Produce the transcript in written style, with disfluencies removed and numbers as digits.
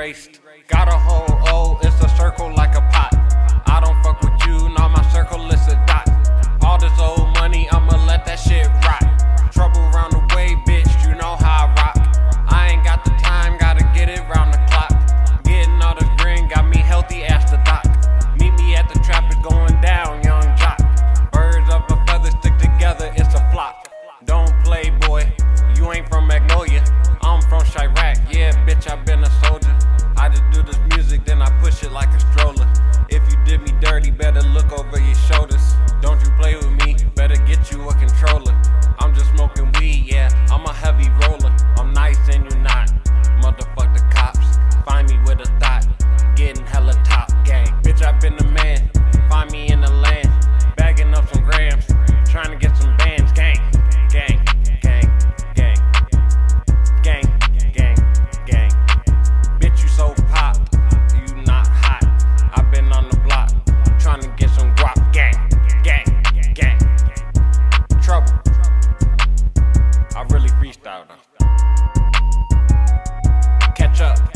erased. Got a whole O, it's a circle like a pot. I don't fuck with you, now my circle is a dot. All this old money, I'ma let that shit rot. Trouble round the way, bitch, you know how I rock. I ain't got the time, gotta get it round the clock. Getting all this green, got me healthy as the doc. Meet me at the trap, it's going down, young jock. Birds of a feather stick together, it's a flock. Don't play, boy, you ain't from Magnolia. I'm from Chirac, yeah, bitch, I been a soldier. I just do this music, then I push it like a stroller. If you did me dirty, better look over your shoulders. Don't you play with me, better get you a controller. I'm just smoking weed, yeah, I'm a heavy roller. I'm nice and you not, motherfuck the cops. Find me with a thought, getting hella top gang. Bitch, I been the man, find me in the land. Bagging up some grams, trying to get some bands. Gang, gang, gang, gang, gang, gang, gang. Bitch, you so pop, you not hot. I been on the block, trying to get some guap. Gang, gang, gang. Trouble. I really freestyled them. Catch up.